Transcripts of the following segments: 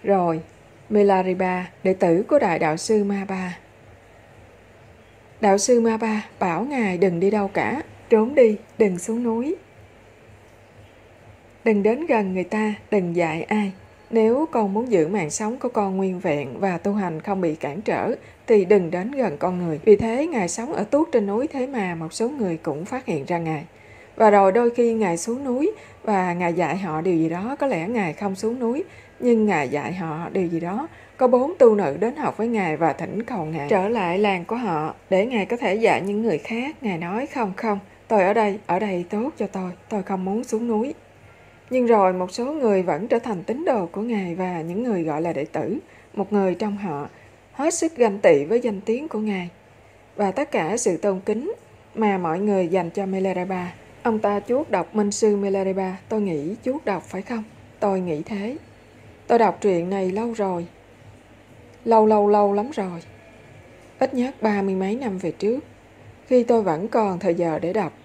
Rồi, Milarepa, đệ tử của Đại Đạo sư Ma-ba. Đạo sư Ma-ba bảo ngài đừng đi đâu cả, trốn đi, đừng xuống núi. Đừng đến gần người ta, đừng dạy ai. Nếu con muốn giữ mạng sống của con nguyên vẹn và tu hành không bị cản trở, thì đừng đến gần con người. Vì thế, ngài sống ở tuốt trên núi, thế mà một số người cũng phát hiện ra ngài. Và rồi đôi khi ngài xuống núi và ngài dạy họ điều gì đó, có lẽ ngài không xuống núi, nhưng ngài dạy họ điều gì đó. Có 4 tu nữ đến học với ngài và thỉnh cầu ngài trở lại làng của họ để ngài có thể dạy những người khác. Ngài nói không, tôi ở đây tốt cho tôi không muốn xuống núi. Nhưng rồi một số người vẫn trở thành tín đồ của ngài và những người gọi là đệ tử. Một người trong họ hết sức ganh tị với danh tiếng của ngài và tất cả sự tôn kính mà mọi người dành cho Milarepa. Ông ta chuốc độc minh sư Milarepa. Tôi nghĩ chuốc độc phải không? Tôi nghĩ thế. Tôi đọc truyện này lâu rồi. Lâu lắm rồi. Ít nhất 30 mấy năm về trước, khi tôi vẫn còn thời giờ để đọc.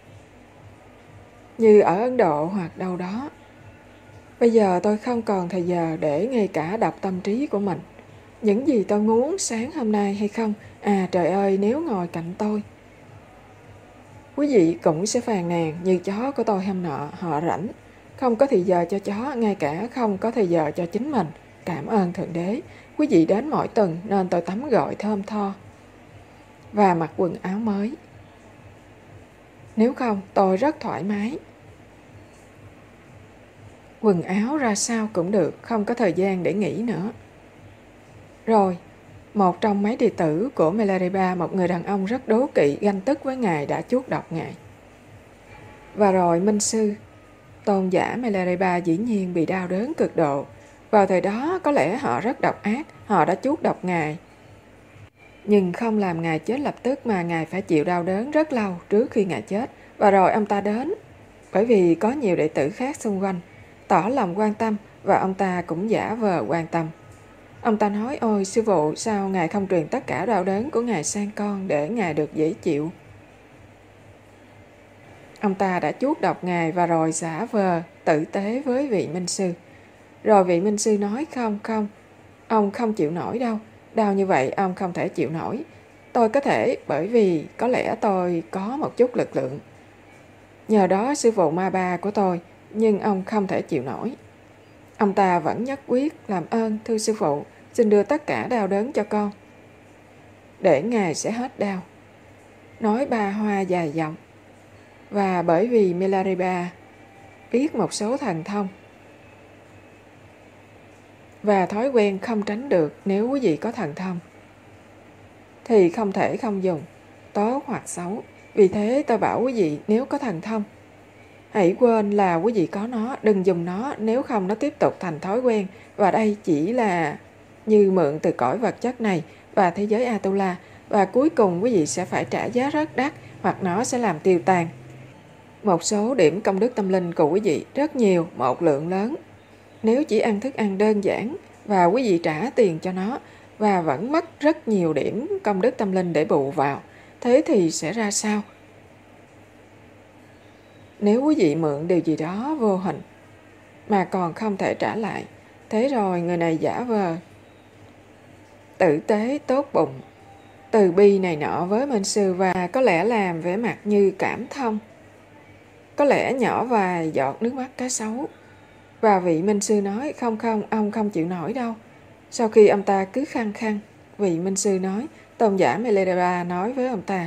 Như ở Ấn Độ hoặc đâu đó. Bây giờ tôi không còn thời giờ để ngay cả đọc tâm trí của mình. Những gì tôi muốn sáng hôm nay hay không? À trời ơi, nếu ngồi cạnh tôi. Quý vị cũng sẽ phàn nàn như chó của tôi hôm nọ, họ rảnh. Không có thời giờ cho chó, ngay cả không có thời giờ cho chính mình. Cảm ơn Thượng Đế. Quý vị đến mỗi tuần nên tôi tắm gội thơm tho và mặc quần áo mới. Nếu không, tôi rất thoải mái. Quần áo ra sao cũng được, không có thời gian để nghỉ nữa. Rồi, một trong mấy đệ tử của Milarepa, một người đàn ông rất đố kỵ, ganh tức với ngài đã chuốc độc ngài. Và rồi minh sư, tôn giả Milarepa dĩ nhiên bị đau đớn cực độ. Vào thời đó có lẽ họ rất độc ác, họ đã chuốc độc ngài. Nhưng không làm ngài chết lập tức mà ngài phải chịu đau đớn rất lâu trước khi ngài chết. Và rồi ông ta đến, bởi vì có nhiều đệ tử khác xung quanh, tỏ lòng quan tâm và ông ta cũng giả vờ quan tâm. Ông ta nói, ôi sư phụ, sao ngài không truyền tất cả đau đớn của ngài sang con để ngài được dễ chịu? Ông ta đã chuốc độc ngài và rồi giả vờ tử tế với vị minh sư. Rồi vị minh sư nói, không, ông không chịu nổi đâu. Đau như vậy ông không thể chịu nổi. Tôi có thể, bởi vì có lẽ tôi có một chút lực lượng. Nhờ đó sư phụ Ma-ba của tôi, nhưng ông không thể chịu nổi. Ông ta vẫn nhất quyết, làm ơn thưa sư phụ, xin đưa tất cả đau đớn cho con, để ngài sẽ hết đau. Nói ba hoa dài dòng. Và bởi vì Milarepa biết một số thần thông và thói quen không tránh được, nếu quý vị có thần thông thì không thể không dùng, tốt hoặc xấu. Vì thế tôi bảo quý vị, nếu có thần thông, hãy quên là quý vị có nó, đừng dùng nó, nếu không nó tiếp tục thành thói quen. Và đây chỉ là như mượn từ cõi vật chất này và thế giới Atula, và cuối cùng quý vị sẽ phải trả giá rất đắt, hoặc nó sẽ làm tiêu tan một số điểm công đức tâm linh của quý vị rất nhiều, một lượng lớn. Nếu chỉ ăn thức ăn đơn giản và quý vị trả tiền cho nó và vẫn mất rất nhiều điểm công đức tâm linh để bù vào, thế thì sẽ ra sao? Nếu quý vị mượn điều gì đó vô hình mà còn không thể trả lại, thế rồi người này giả vờ tử tế, tốt bụng, từ bi này nọ với minh sư và có lẽ làm vẻ mặt như cảm thông, có lẽ nhỏ vài giọt nước mắt cá sấu. Và vị minh sư nói, không, ông không chịu nổi đâu. Sau khi ông ta cứ khăng khăng, vị minh sư nói, tôn giả Milarepa nói với ông ta,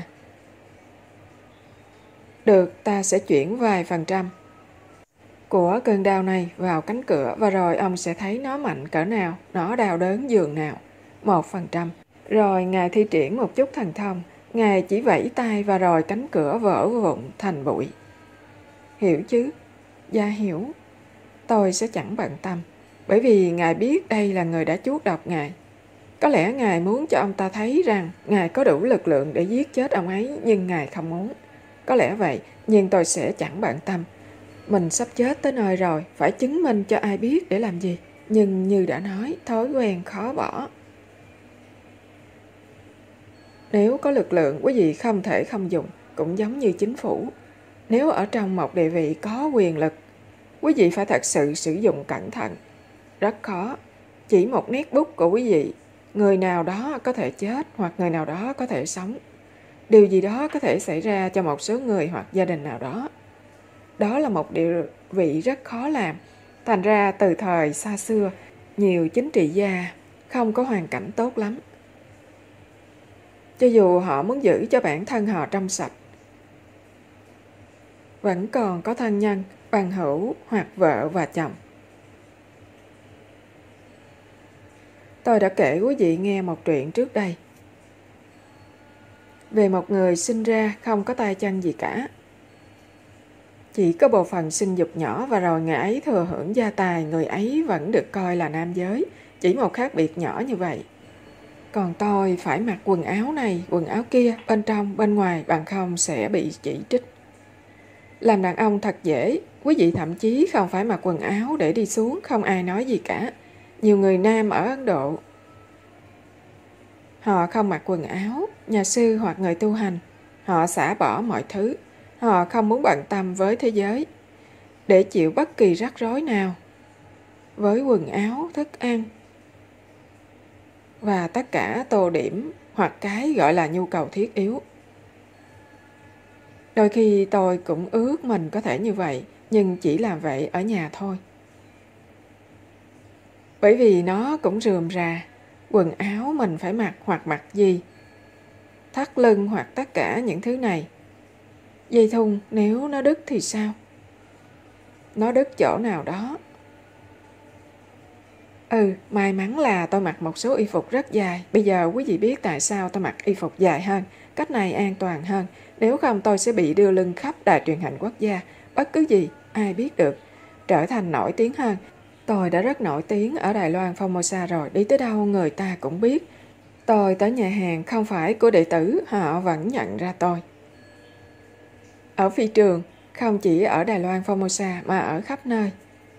được, ta sẽ chuyển vài % của cơn đau này vào cánh cửa, và rồi ông sẽ thấy nó mạnh cỡ nào, nó đau đớn giường nào. 1%. Rồi ngài thi triển một chút thần thông, ngài chỉ vẫy tay và rồi cánh cửa vỡ vụn thành bụi. Hiểu chứ? Dạ hiểu. Tôi sẽ chẳng bận tâm, bởi vì ngài biết đây là người đã chuốc độc ngài. Có lẽ ngài muốn cho ông ta thấy rằng ngài có đủ lực lượng để giết chết ông ấy, nhưng ngài không muốn. Có lẽ vậy, nhưng tôi sẽ chẳng bận tâm. Mình sắp chết tới nơi rồi, phải chứng minh cho ai biết để làm gì. Nhưng như đã nói, thói quen khó bỏ. Nếu có lực lượng, quý vị không thể không dùng, cũng giống như chính phủ. Nếu ở trong một địa vị có quyền lực, quý vị phải thật sự sử dụng cẩn thận. Rất khó. Chỉ một nét bút của quý vị, người nào đó có thể chết hoặc người nào đó có thể sống. Điều gì đó có thể xảy ra cho một số người hoặc gia đình nào đó. Đó là một điều vị rất khó làm. Thành ra từ thời xa xưa, nhiều chính trị gia không có hoàn cảnh tốt lắm. Cho dù họ muốn giữ cho bản thân họ trong sạch, vẫn còn có thân nhân, bằng hữu hoặc vợ và chồng. Tôi đã kể quý vị nghe một chuyện trước đây về một người sinh ra không có tay chân gì cả. Chỉ có bộ phận sinh dục nhỏ và rồi người ấy thừa hưởng gia tài, người ấy vẫn được coi là nam giới. Chỉ một khác biệt nhỏ như vậy. Còn tôi phải mặc quần áo này, quần áo kia, bên trong, bên ngoài, bằng không sẽ bị chỉ trích. Làm đàn ông thật dễ, quý vị thậm chí không phải mặc quần áo để đi xuống, không ai nói gì cả. Nhiều người nam ở Ấn Độ, họ không mặc quần áo, nhà sư hoặc người tu hành, họ xả bỏ mọi thứ, họ không muốn bận tâm với thế giới, để chịu bất kỳ rắc rối nào, với quần áo, thức ăn, và tất cả tô điểm hoặc cái gọi là nhu cầu thiết yếu. Đôi khi tôi cũng ước mình có thể như vậy, nhưng chỉ làm vậy ở nhà thôi. Bởi vì nó cũng rườm rà, quần áo mình phải mặc hoặc mặc gì, thắt lưng hoặc tất cả những thứ này. Dây thun nếu nó đứt thì sao? Nó đứt chỗ nào đó. May mắn là tôi mặc một số y phục rất dài. Bây giờ quý vị biết tại sao tôi mặc y phục dài hơn. Cách này an toàn hơn. Nếu không tôi sẽ bị đưa lưng khắp đài truyền hình quốc gia. Bất cứ gì, ai biết được. Trở thành nổi tiếng hơn. Tôi đã rất nổi tiếng ở Đài Loan Formosa rồi. Đi tới đâu người ta cũng biết. Tôi tới nhà hàng không phải của đệ tử, họ vẫn nhận ra tôi. Ở phi trường, không chỉ ở Đài Loan Formosa mà ở khắp nơi.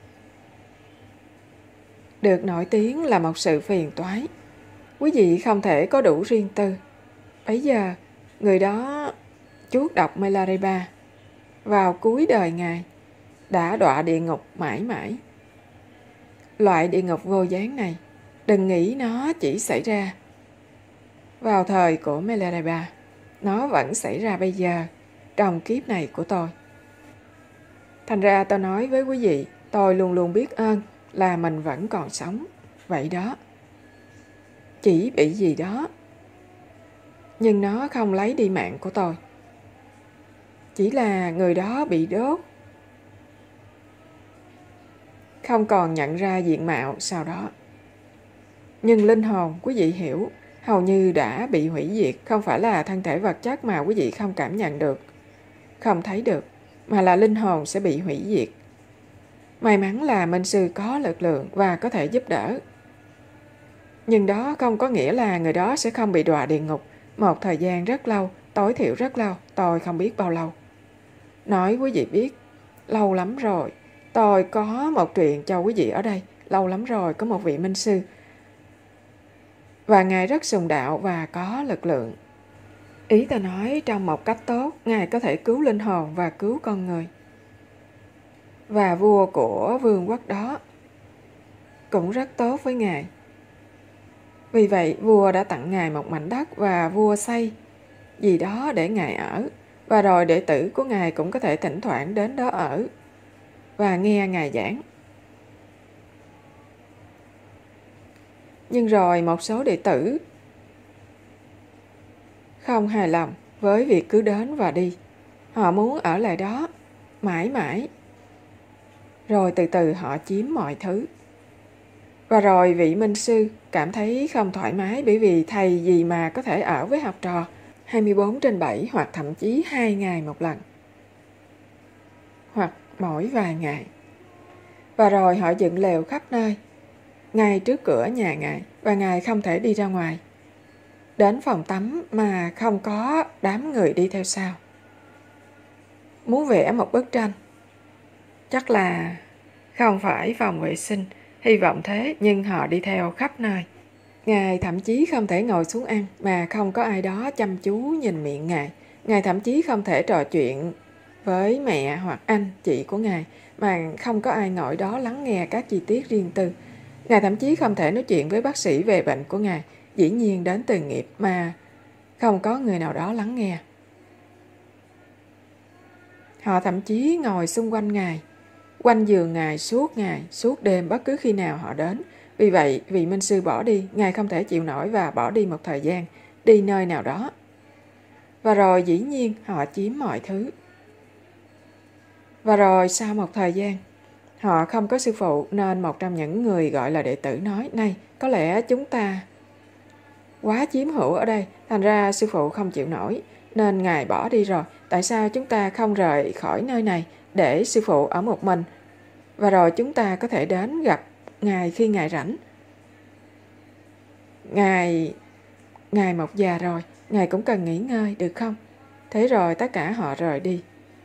Được nổi tiếng là một sự phiền toái. Quý vị không thể có đủ riêng tư. Bấy giờ, người đó chuốt độc Milarepa vào cuối đời Ngài đã đọa địa ngục mãi mãi. Loại địa ngục vô gián này, đừng nghĩ nó chỉ xảy ra vào thời của Milarepa. Nó vẫn xảy ra bây giờ, trong kiếp này của tôi. Thành ra tôi nói với quý vị, tôi luôn luôn biết ơn là mình vẫn còn sống. Vậy đó. Chỉ bị gì đó. Nhưng nó không lấy đi mạng của tôi. Chỉ là người đó bị đốt. Không còn nhận ra diện mạo sau đó. Nhưng linh hồn, quý vị hiểu, hầu như đã bị hủy diệt. Không phải là thân thể vật chất mà quý vị không cảm nhận được, không thấy được, mà là linh hồn sẽ bị hủy diệt. May mắn là Minh Sư có lực lượng và có thể giúp đỡ. Nhưng đó không có nghĩa là người đó sẽ không bị đọa địa ngục một thời gian rất lâu, tối thiểu rất lâu, tôi không biết bao lâu. Nói quý vị biết, lâu lắm rồi. Tôi có một chuyện cho quý vị ở đây. Lâu lắm rồi có một vị Minh Sư. Và Ngài rất sùng đạo và có lực lượng. Ý ta nói trong một cách tốt, Ngài có thể cứu linh hồn và cứu con người. Và vua của vương quốc đó cũng rất tốt với Ngài. Vì vậy vua đã tặng Ngài một mảnh đất và vua xây gì đó để Ngài ở. Và rồi đệ tử của Ngài cũng có thể thỉnh thoảng đến đó ở và nghe Ngài giảng. Nhưng rồi một số đệ tử không hài lòng với việc cứ đến và đi. Họ muốn ở lại đó mãi mãi. Rồi từ từ họ chiếm mọi thứ. Và rồi vị Minh Sư cảm thấy không thoải mái bởi vì thầy gì mà có thể ở với học trò 24/7 hoặc thậm chí 2 ngày một lần. Hoặc mỗi vài ngày. Và rồi họ dựng lều khắp nơi, ngay trước cửa nhà Ngài, và Ngài không thể đi ra ngoài. Đến phòng tắm mà không có đám người đi theo sau. Muốn vẽ một bức tranh, chắc là không phải phòng vệ sinh, hy vọng thế, nhưng họ đi theo khắp nơi. Ngài thậm chí không thể ngồi xuống ăn mà không có ai đó chăm chú nhìn miệng Ngài. Ngài thậm chí không thể trò chuyện với mẹ hoặc anh chị của Ngài mà không có ai ngồi đó lắng nghe các chi tiết riêng tư. Ngài thậm chí không thể nói chuyện với bác sĩ về bệnh của Ngài, dĩ nhiên đến từ nghiệp mà không có người nào đó lắng nghe. Họ thậm chí ngồi xung quanh Ngài, quanh giường Ngài, suốt đêm bất cứ khi nào họ đến. Vì vậy, vị minh sư bỏ đi, Ngài không thể chịu nổi và bỏ đi một thời gian, đi nơi nào đó. Và rồi dĩ nhiên họ chiếm mọi thứ. Và rồi sau một thời gian, họ không có sư phụ nên một trong những người gọi là đệ tử nói, này, có lẽ chúng ta quá chiếm hữu ở đây, thành ra sư phụ không chịu nổi, nên Ngài bỏ đi rồi. Tại sao chúng ta không rời khỏi nơi này để sư phụ ở một mình? Và rồi chúng ta có thể đến gặp Ngài khi Ngài rảnh. Ngài một già rồi, Ngài cũng cần nghỉ ngơi, được không? Thế rồi tất cả họ rời đi.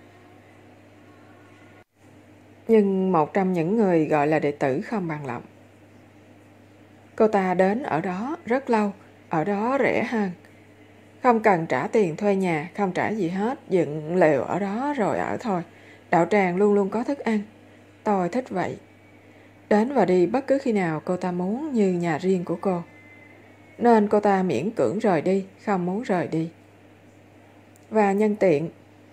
Nhưng một trong những người gọi là đệ tử không bằng lòng. Cô ta đến ở đó rất lâu, ở đó rẻ hơn. Không cần trả tiền thuê nhà, không trả gì hết, dựng lều ở đó rồi ở thôi. Đạo tràng luôn luôn có thức ăn. Tôi thích vậy. Đến và đi bất cứ khi nào cô ta muốn như nhà riêng của cô. Nên cô ta miễn cưỡng rời đi, không muốn rời đi. Và nhân tiện,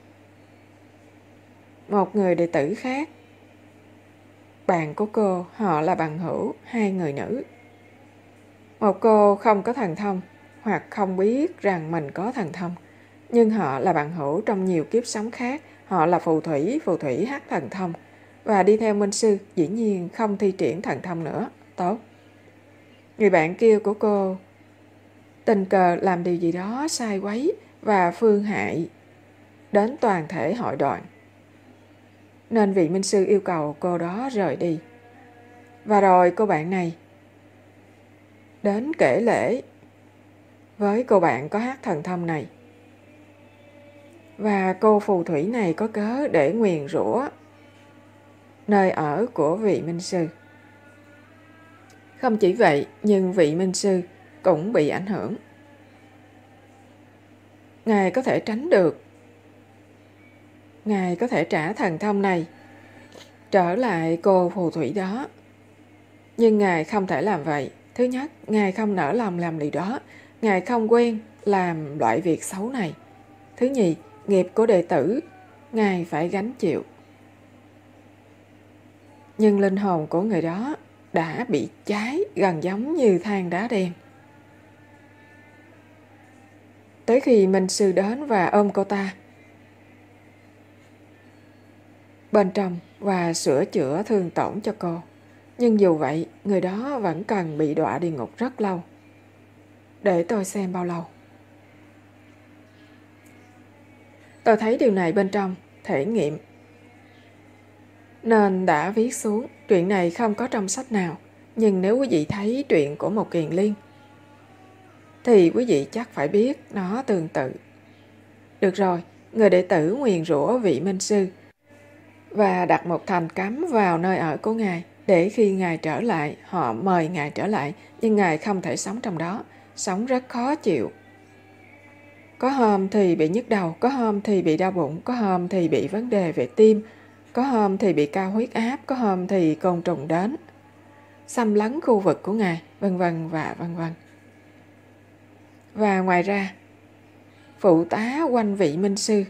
một người đệ tử khác, bạn của cô, họ là bằng hữu, hai người nữ. Một cô không có thần thông, hoặc không biết rằng mình có thần thông. Nhưng họ là bạn hữu trong nhiều kiếp sống khác, họ là phù thủy hát thần thông. Và đi theo minh sư, dĩ nhiên không thi triển thần thông nữa. Tốt. Người bạn kia của cô tình cờ làm điều gì đó sai quấy và phương hại đến toàn thể hội đoàn. Nên vị minh sư yêu cầu cô đó rời đi. Và rồi cô bạn này đến kể lễ với cô bạn có hát thần thông này. Và cô phù thủy này có cớ để nguyền rủa nơi ở của vị minh sư. Không chỉ vậy, nhưng vị minh sư cũng bị ảnh hưởng. Ngài có thể tránh được. Ngài có thể trả thần thông này trở lại cô phù thủy đó. Nhưng Ngài không thể làm vậy. Thứ nhất, Ngài không nỡ lòng làm điều đó. Ngài không quen làm loại việc xấu này. Thứ nhì, nghiệp của đệ tử, Ngài phải gánh chịu. Nhưng linh hồn của người đó đã bị cháy gần giống như than đá đen. Tới khi minh sư đến và ôm cô ta bên trong và sửa chữa thương tổn cho cô. Nhưng dù vậy, người đó vẫn cần bị đọa địa ngục rất lâu. Để tôi xem bao lâu. Tôi thấy điều này bên trong thể nghiệm, nên đã viết xuống. Chuyện này không có trong sách nào, nhưng nếu quý vị thấy truyện của một Kiền Liên thì quý vị chắc phải biết nó tương tự. Được rồi, người đệ tử nguyền rủa vị minh sư và đặt một thành cấm vào nơi ở của Ngài, để khi Ngài trở lại, họ mời Ngài trở lại, nhưng Ngài không thể sống trong đó, sống rất khó chịu. Có hôm thì bị nhức đầu, có hôm thì bị đau bụng, có hôm thì bị vấn đề về tim, có hôm thì bị cao huyết áp, có hôm thì côn trùng đến, xâm lấn khu vực của Ngài, vân vân và vân vân. Và ngoài ra, phụ tá quanh vị minh sư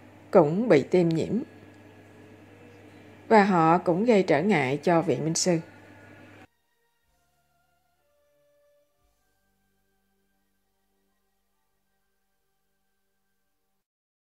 cũng bị tiêm nhiễm. Và họ cũng gây trở ngại cho vị minh sư.